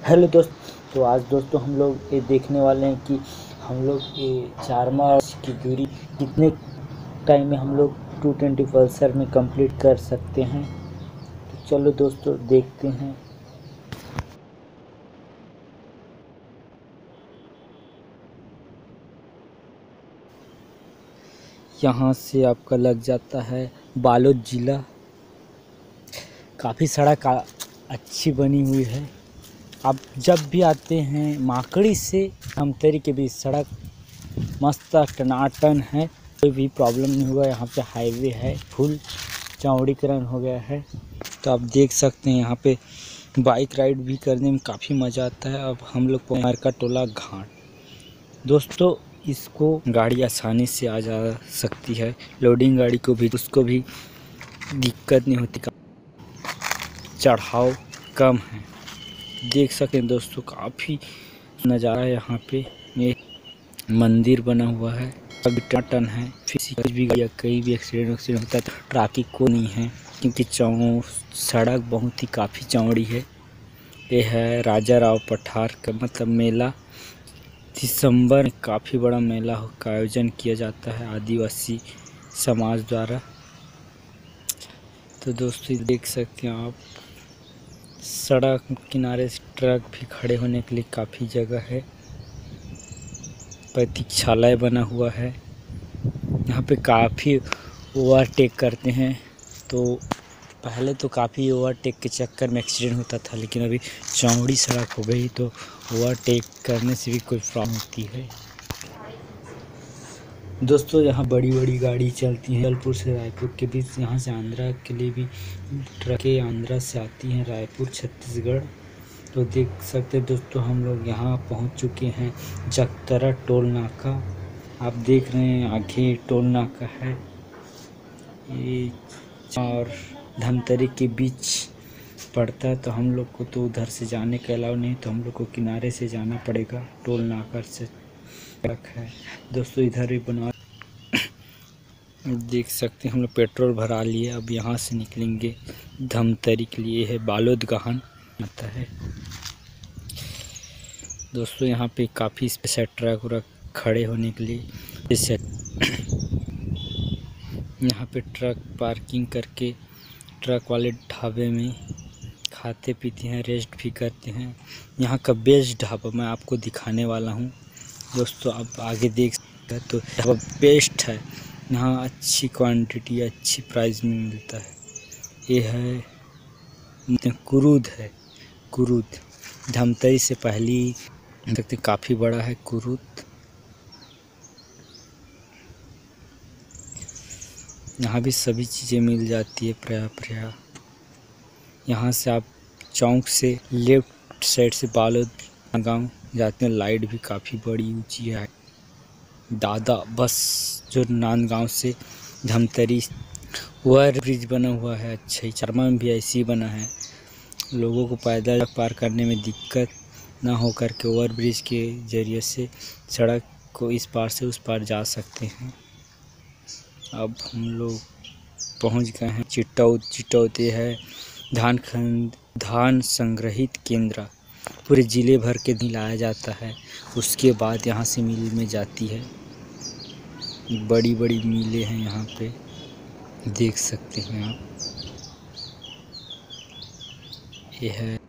Hello दोस्त। तो आज दोस्तों हम लोग ये देखने वाले हैं कि हम लोग ये चारमार की दूरी कितने टाइम में हम लोग 220 पल्सर में कंप्लीट कर सकते हैं। तो चलो दोस्तों देखते हैं। यहाँ से आपका लग जाता है बालोद ज़िला। काफ़ी सड़क अच्छी बनी हुई है। आप जब भी आते हैं माकड़ी से धमतरी के बीच सड़क मस्त टनाटन है, कोई भी प्रॉब्लम नहीं हुआ। यहाँ पे हाईवे है, फुल चौड़ीकरण हो गया है। तो आप देख सकते हैं यहाँ पे बाइक राइड भी करने में काफ़ी मज़ा आता है। अब हम लोग पहुँच का टोला घाट। दोस्तों इसको गाड़ी आसानी से आ जा सकती है, लोडिंग गाड़ी को भी उसको भी दिक्कत नहीं होती। चढ़ाव कम है, देख सकते हैं दोस्तों काफ़ी नज़ारा है। यहाँ पे एक मंदिर बना हुआ है, अभी टन है। फिर भी कहीं भी एक्सीडेंट होता है तो ट्रैफिक को नहीं है, क्योंकि सड़क बहुत ही काफ़ी चौड़ी है। ये है राजा राव पठार का मतलब मेला। दिसंबर में काफ़ी बड़ा मेला का आयोजन किया जाता है आदिवासी समाज द्वारा। तो दोस्तों देख सकते हैं आप, सड़क किनारे से ट्रक भी खड़े होने के लिए काफ़ी जगह है। प्रतीक्षालय बना हुआ है। यहाँ पे काफ़ी ओवरटेक करते हैं। तो पहले तो काफ़ी ओवरटेक के चक्कर में एक्सीडेंट होता था, लेकिन अभी चौड़ी सड़क हो गई तो ओवरटेक करने से भी कोई प्रॉब्लम होती है। दोस्तों यहाँ बड़ी बड़ी गाड़ी चलती हैं जबलपुर से रायपुर के बीच। यहाँ से आंध्रा के लिए भी ट्रकें आंध्रा से आती हैं, रायपुर छत्तीसगढ़। तो देख सकते हैं दोस्तों हम लोग यहाँ पहुँच चुके हैं जगतरा टोल नाका। आप देख रहे हैं आगे टोल नाका है ये, और धमतरी के बीच पड़ता है। तो हम लोग को तो उधर से जाने के अलावा नहीं, तो हम लोग को किनारे से जाना पड़ेगा। टोल नाका से ट्रक है दोस्तों इधर भी बना। देख सकते हैं हम लोग पेट्रोल भरा लिए। अब यहाँ से निकलेंगे धमतरी के लिए। है बालोद गहन आता है दोस्तों। यहाँ पे काफ़ी स्पेस है ट्रक व्रक खड़े होने के लिए। जैसे यहाँ पे ट्रक पार्किंग करके ट्रक वाले ढाबे में खाते पीते हैं, रेस्ट भी करते हैं। यहाँ का बेस्ट ढाबा मैं आपको दिखाने वाला हूँ दोस्तों। आप आगे देख सकते हैं तो ढाबा बेस्ट है। यहाँ अच्छी क्वांटिटी अच्छी प्राइस में मिलता है। ये है कुरूद है, कुरूद धमतरी से पहली देखते काफ़ी बड़ा है कुरूद। यहाँ भी सभी चीज़ें मिल जाती है प्राय। यहाँ से आप चौक से लेफ्ट साइड से बालोद गांव जाते हैं। लाइट भी काफ़ी बड़ी ऊंची है। दादा बस जो नांदगांव से धमतरी ओवर ब्रिज बना हुआ है। अच्छा ही चरमा में भी ऐसे ही बना है, लोगों को पैदल पार करने में दिक्कत ना हो करके ओवर ब्रिज के ज़रिए से सड़क को इस पार से उस पार जा सकते हैं। अब हम लोग पहुंच गए हैं चिटौत। ये है धान संग्रहित केंद्र, पूरे ज़िले भर के दिलाया जाता है। उसके बाद यहाँ से मिल में जाती है। बड़ी बड़ी मिलें हैं यहाँ पे, देख सकते हैं आप। ये है